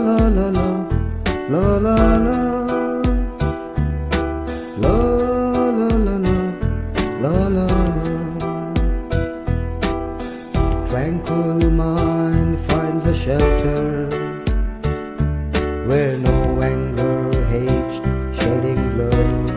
Tranquil mind finds a shelter where no anger, hate, shedding blood.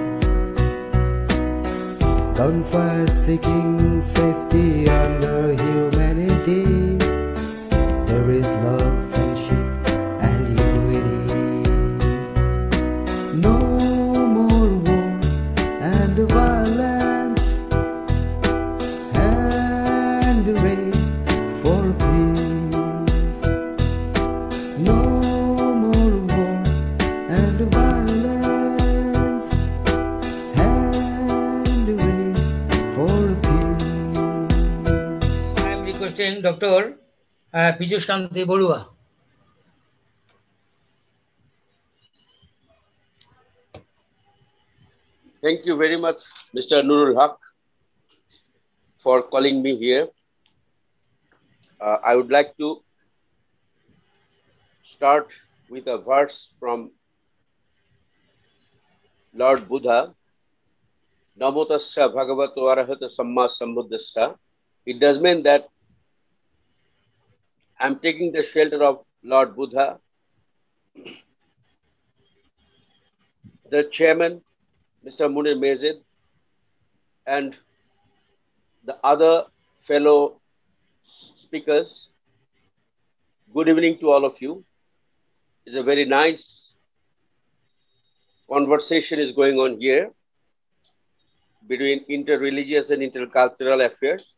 Gunfire seeking safety under humanity. There is love, friendship, and unity. No more war and violence, and rape for peace. No more war and violence, and rape for peace. I am requesting Dr. Piyush Kanti Borua. Thank you very much, Mr. Nurul Haq, for calling me here. I would like to start with a verse from Lord Buddha, Namo Tassa Bhagavato Arahata Samma Sambuddhassa. It does mean that I'm taking the shelter of Lord Buddha, the chairman, Mr. Munir Mezid, and the other fellow speakers. Good evening to all of you. It's a very nice conversation is going on here between inter-religious and intercultural affairs.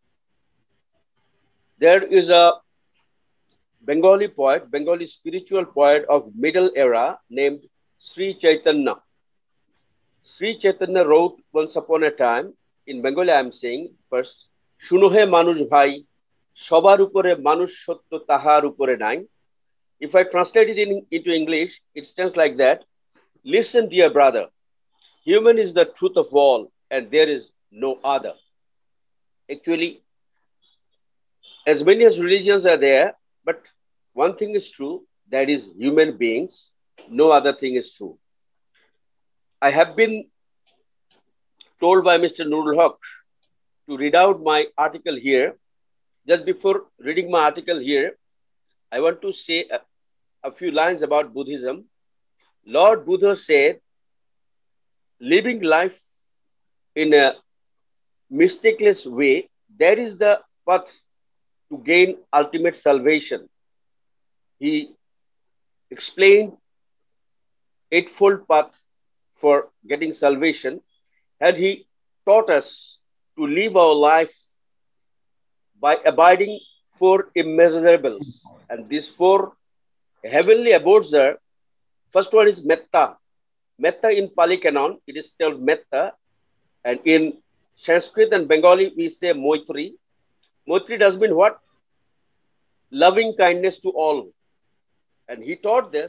There is a Bengali poet, Bengali spiritual poet of middle era named Sri Chaitanya. Sri Chaitanya wrote once upon a time, in Bengali I am saying first, Shuno he manush bhai, shobar upore manush sotto tahar upore nai. If I translate it into English, it stands like that. Listen, dear brother, human is the truth of all and there is no other. Actually, as many as religions are there, but one thing is true, that is human beings, no other thing is true. I have been told by Mr. Nurul Haq to read out my article here. Just before reading my article here, I want to say a few lines about Buddhism. Lord Buddha said, living life in a mistakeless way, that is the path to gain ultimate salvation. He explained eightfold path for getting salvation, and he taught us to live our life by abiding four immeasurables. And these four heavenly abodes are, first one is metta. Metta in Pali Canon, it is called metta. And in Sanskrit and Bengali, we say moitri. Moitri does mean what? Loving kindness to all. And he taught that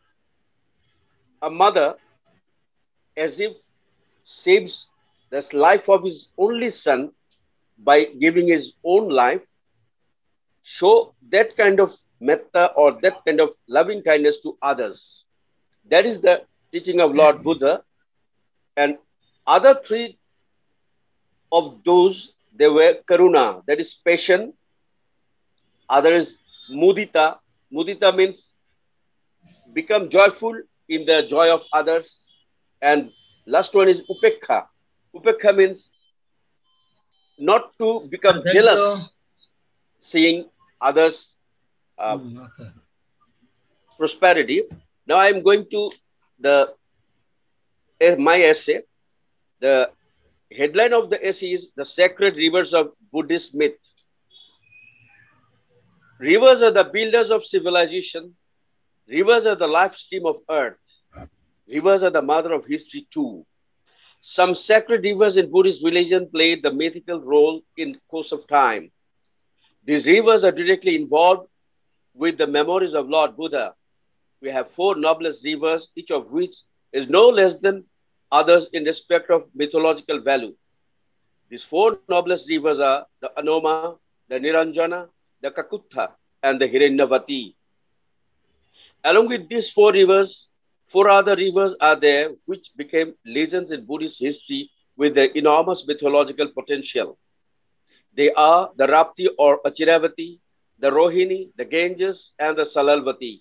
a mother, as if saves the life of his only son by giving his own life, show that kind of metta or that kind of loving kindness to others. That is the teaching of Lord Buddha. And other three of those, they were karuna, that is passion. Other is mudita. Mudita means become joyful in the joy of others. And last one is upekha. Upekha means not to become jealous, seeing others' prosperity. Now I am going to my essay. The headline of the essay is The Sacred Rivers of Buddhist Myth. Rivers are the builders of civilization. Rivers are the life stream of earth. Rivers are the mother of history too. Some sacred rivers in Buddhist religion played the mythical role in the course of time. These rivers are directly involved with the memories of Lord Buddha. We have four noblest rivers, each of which is no less than others in respect of mythological value. These four noblest rivers are the Anoma, the Niranjana, the Kakutha, and the Hiranyavati. Along with these four rivers, four other rivers are there which became legends in Buddhist history with their enormous mythological potential. They are the Rapti or Achiravati, the Rohini, the Ganges, and the Salalvati.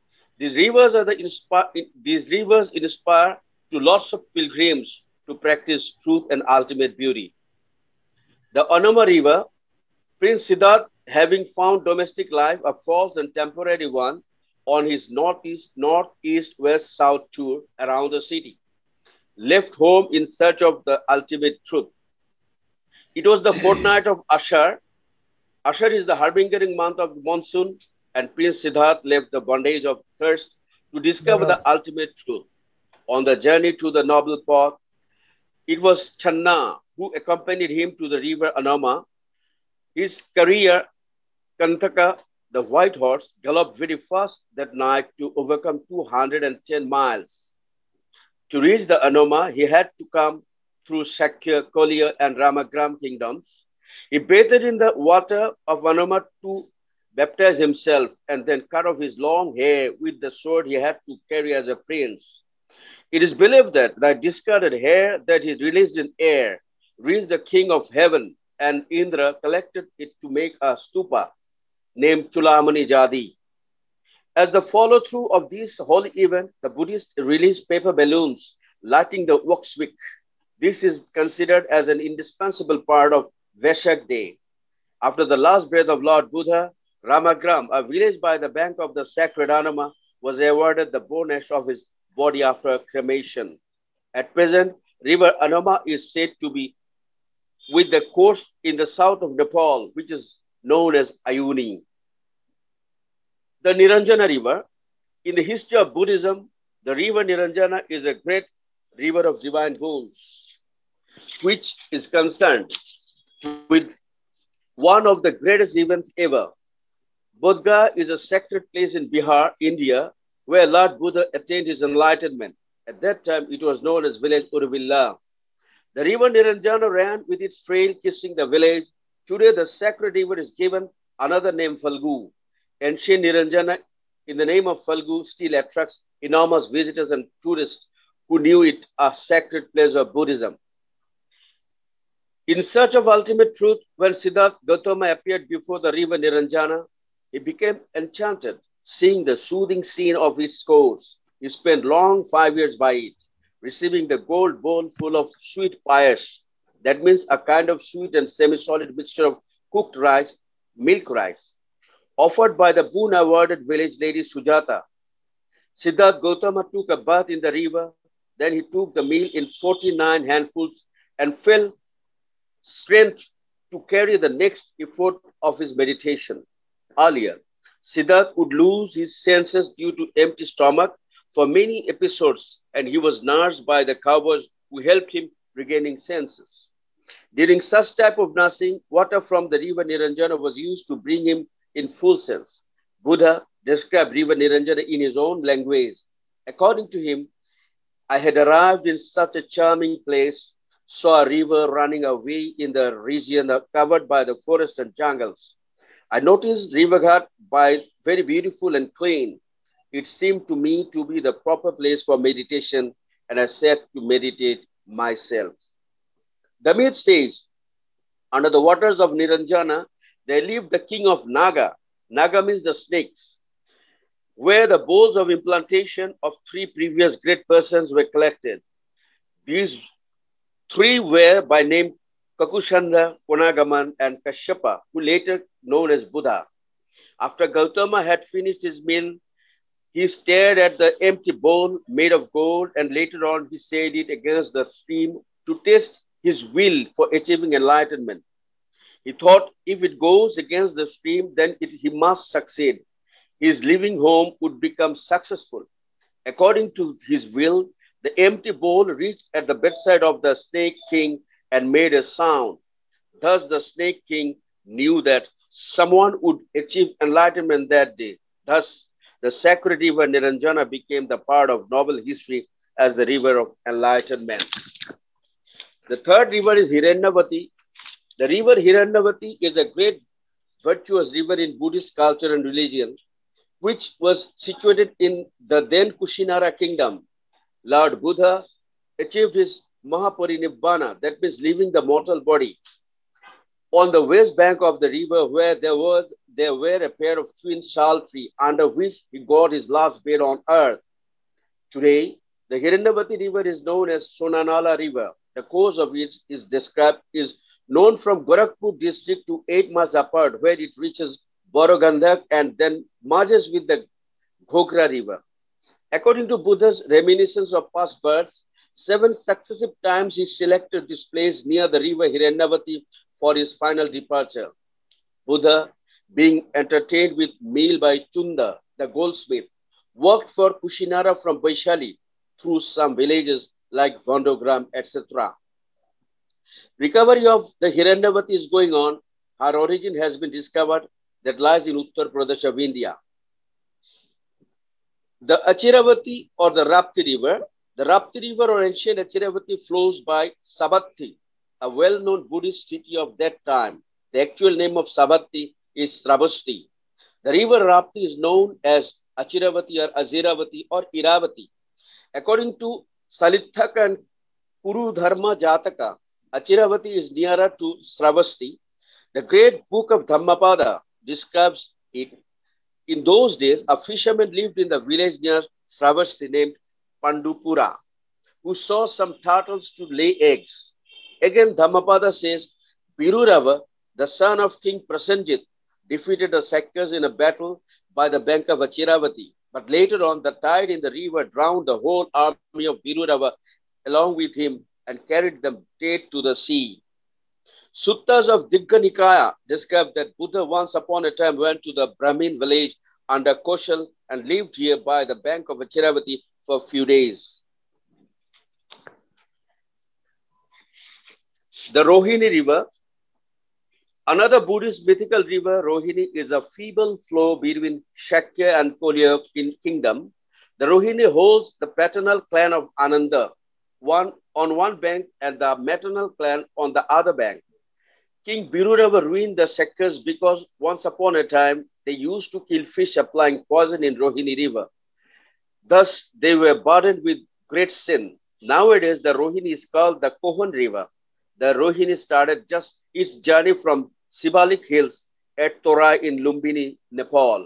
These rivers inspire to lots of pilgrims to practice truth and ultimate beauty. The Anuma River, Prince Siddharth, having found domestic life a false and temporary one on his northeast, west, south tour around the city, left home in search of the ultimate truth. It was the fortnight of Ashar. Ashar is the harbingering month of the monsoon, and Prince Siddharth left the bondage of thirst to discover the ultimate truth. On the journey to the noble path, it was Channa who accompanied him to the river Anama. His career, Kantaka, the white horse, galloped very fast that night to overcome 210 miles. To reach the Anoma, he had to come through Shakya, Kolya, and Ramagram kingdoms. He bathed in the water of Anoma to baptize himself and then cut off his long hair with the sword he had to carry as a prince. It is believed that the discarded hair that he released in air reached the king of heaven, and Indra collected it to make a stupa named Chulamani Jadi. As the follow-through of this holy event, the Buddhists released paper balloons lighting the wax wick. This is considered as an indispensable part of Vesak Day. After the last breath of Lord Buddha, Ramagram, a village by the bank of the sacred Anama, was awarded the bone ash of his body after cremation. At present, river Anama is said to be with the course in the south of Nepal, which is known as Ayuni. The Niranjana River. In the history of Buddhism, the river Niranjana is a great river of divine boons, which is concerned with one of the greatest events ever. Bodh Gaya is a sacred place in Bihar, India, where Lord Buddha attained his enlightenment. At that time, it was known as village Uruvilla. The river Niranjana ran with its trail kissing the village. Today, the sacred river is given another name, Falgu. Ancient Niranjana, in the name of Falgu, still attracts enormous visitors and tourists who knew it a sacred place of Buddhism. In search of ultimate truth, when Siddhartha Gautama appeared before the river Niranjana, he became enchanted, seeing the soothing scene of its course. He spent long 5 years by it, receiving the gold bowl full of sweet payas. That means a kind of sweet and semi-solid mixture of cooked rice, milk rice, offered by the boon-awarded village lady Sujata. Siddhartha Gautama took a bath in the river. Then he took the meal in 49 handfuls and felt strength to carry the next effort of his meditation. Earlier, Siddhartha would lose his senses due to empty stomach for many episodes, and he was nursed by the cowboys who helped him regaining senses. During such type of nursing, water from the river Niranjana was used to bring him in full sense. Buddha described river Niranjana in his own language. According to him, I had arrived in such a charming place, saw a river running away in the region covered by the forest and jungles. I noticed River Ghat by very beautiful and clean. It seemed to me to be the proper place for meditation, and I sat to meditate myself. The myth says, under the waters of Niranjana, there lived the king of Naga. Naga means the snakes, where the bowls of implantation of 3 previous great persons were collected. These 3 were by name Kakushanda, Ponagaman, and Kashyapa, who later known as Buddha. After Gautama had finished his meal, he stared at the empty bowl made of gold, and later on he said it against the stream to test his will for achieving enlightenment. He thought if it goes against the stream, then he must succeed. His leaving home would become successful. According to his will, the empty bowl reached at the bedside of the snake king and made a sound. Thus the snake king knew that someone would achieve enlightenment that day. Thus, the sacred river Niranjana became the part of noble history as the river of enlightenment. The third river is Hiranyavati. The river Hiranyavati is a great virtuous river in Buddhist culture and religion. which was situated in the then Kushinara kingdom. Lord Buddha achieved his Mahaparinibbana, that means leaving the mortal body, on the west bank of the river, where there were a pair of twin sal trees under which he got his last bed on earth. Today, the Hiranyavati river is known as Sonanala River. The course of it is known from Gorakhpur district to 8 miles apart, where it reaches Borogandak and then merges with the Ghogra River. According to Buddha's reminiscence of past births, 7 successive times he selected this place near the river Hiranyavati for his final departure. Buddha, being entertained with meal by Chunda, the goldsmith, worked for Kushinara from Vaishali through some villages like Vandogram, etc. Recovery of the Hiranyavati is going on. Her origin has been discovered that lies in Uttar Pradesh of India. The Achiravati or the Rapti River. The Rapti River or ancient Achiravati flows by Savatthi, a well-known Buddhist city of that time. The actual name of Savatthi is Sravasti. The river Rapti is known as Achiravati or Aziravati or Iravati. According to Salithaka and Kuru Dharma Jataka, Achiravati is nearer to Sravasti. The great book of Dhammapada describes it. In those days, a fisherman lived in the village near Sravasti named Pandupura, who saw some turtles to lay eggs. Again, Dhammapada says, Birurava, the son of King Prasenjit, defeated the Sakyas in a battle by the bank of Achiravati. But later on, the tide in the river drowned the whole army of Birurava along with him and carried them dead to the sea. Suttas of Digha Nikaya describe that Buddha once upon a time went to the Brahmin village under Koshal and lived here by the bank of Achiravati for a few days. The Rohini River. Another Buddhist mythical river, Rohini, is a feeble flow between Shakya and Kolya kingdom. The Rohini holds the paternal clan of Ananda on one bank and the maternal clan on the other bank. King Birurava ruined the Shakyas because once upon a time they used to kill fish applying poison in Rohini River. Thus, they were burdened with great sin. Nowadays, the Rohini is called the Kohan River. The Rohini started just its journey from Sibalik Hills at Torai in Lumbini, Nepal.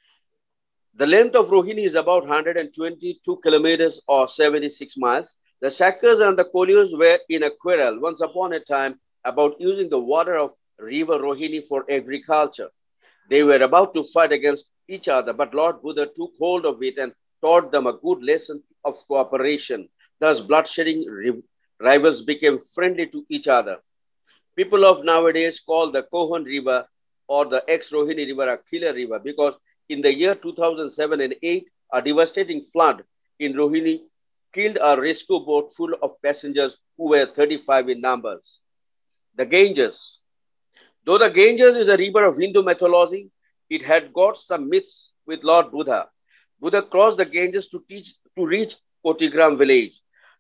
The length of Rohini is about 122 kilometers or 76 miles. The Shakyas and the Kolyas were in a quarrel once upon a time about using the water of river Rohini for agriculture. They were about to fight against each other, but Lord Buddha took hold of it and taught them a good lesson of cooperation. Thus, bloodshedding rivals became friendly to each other. People of nowadays call the Kohan River or the ex-Rohini River a killer river because in the year 2007 and 8, a devastating flood in Rohini killed a rescue boat full of passengers who were 35 in numbers. The Ganges. Though the Ganges is a river of Hindu mythology, it had got some myths with Lord Buddha. Buddha crossed the Ganges to reach Kotigram village.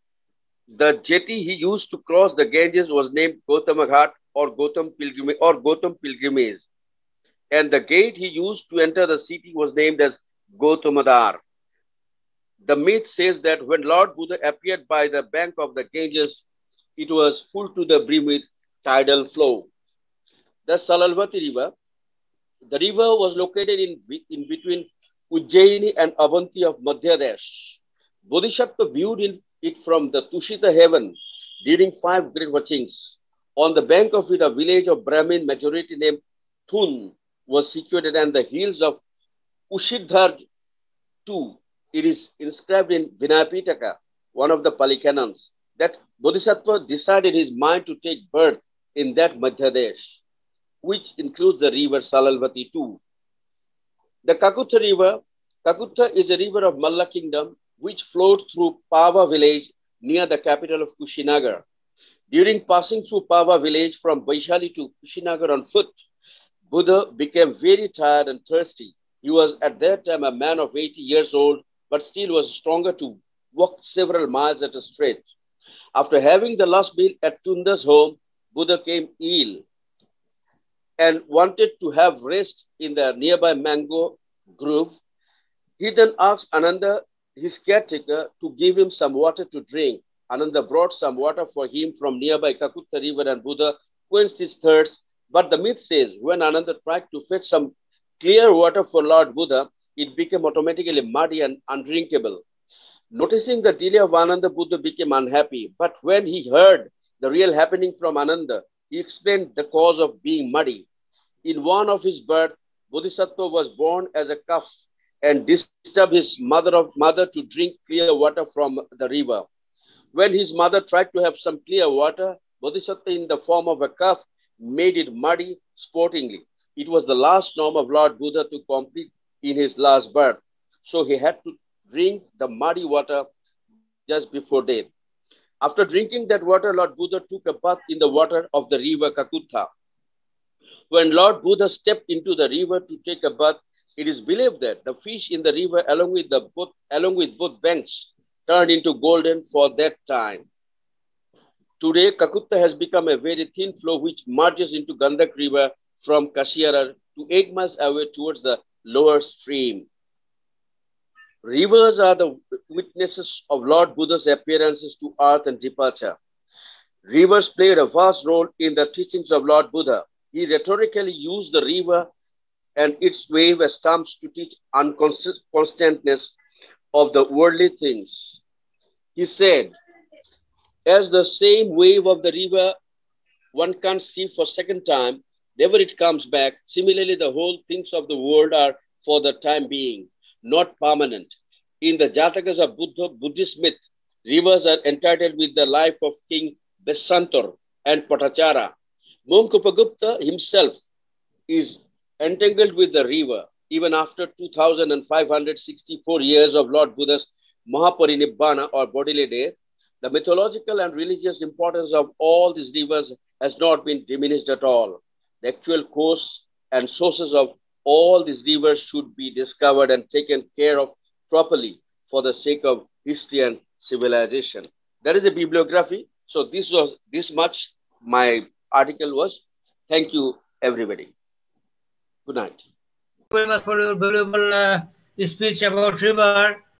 The jetty he used to cross the Ganges was named Gautama Ghat or Gautam Pilgrimage. And the gate he used to enter the city was named as Gautamadar. The myth says that when Lord Buddha appeared by the bank of the Ganges, it was full to the brim with tidal flow. The Salalvati River. The river was located in between Ujjaini and Avanti of Madhya Desh. Bodhisattva viewed it from the Tushita heaven during 5 great watchings. On the bank of it, a village of Brahmin majority named Thun was situated, and the hills of Ushidhar too. It is inscribed in Vinayapitaka, one of the Pali canons, that Bodhisattva decided his mind to take birth in that Madhya Desh, which includes the river Salalvati too. The Kakutha River. Kakutha is a river of Malla kingdom which flowed through Pava village near the capital of Kushinagar. During passing through Pava village from Vaishali to Kushinagar on foot, Buddha became very tired and thirsty. He was at that time a man of 80 years old, but still was stronger to walk several miles at a stretch. After having the last meal at Tunda's home, Buddha came ill and wanted to have rest in the nearby mango grove. He then asked Ananda, his caretaker, to give him some water to drink. Ananda brought some water for him from nearby Kakutta river and Buddha quenched his thirst. But the myth says when Ananda tried to fetch some clear water for Lord Buddha, it became automatically muddy and undrinkable. Noticing the delay of Ananda, Buddha became unhappy. But when he heard the real happening from Ananda, he explained the cause of being muddy. In one of his births, Bodhisattva was born as a calf and disturbed his mother to drink clear water from the river. When his mother tried to have some clear water, Bodhisattva in the form of a calf made it muddy sportingly. It was the last norm of Lord Buddha to complete in his last birth. So he had to drink the muddy water just before death. After drinking that water, Lord Buddha took a bath in the water of the river Kakutta. When Lord Buddha stepped into the river to take a bath, it is believed that the fish in the river, along with both banks, turned into golden for that time. Today, Kakutta has become a very thin flow which merges into Gandak River from Kashiara to 8 miles away towards the lower stream. Rivers are the witnesses of Lord Buddha's appearances to earth and departure. Rivers played a vast role in the teachings of Lord Buddha. He rhetorically used the river and its wave as terms to teach unconstantness of the worldly things. He said, as the same wave of the river one can't see for second time, never it comes back. Similarly, the whole things of the world are for the time being, not permanent. In the Jatakas of Buddhist myth, rivers are entitled with the life of King Besantor and Patachara. Mongkupagupta himself is entangled with the river even after 2,564 years of Lord Buddha's Mahaparinibbana or bodily death. The mythological and religious importance of all these rivers has not been diminished at all. The actual course and sources of all these rivers should be discovered and taken care of properly for the sake of history and civilization. There is a bibliography. So this much my article was. Thank you, everybody. Good night. Thank you very much for your valuable speech about river.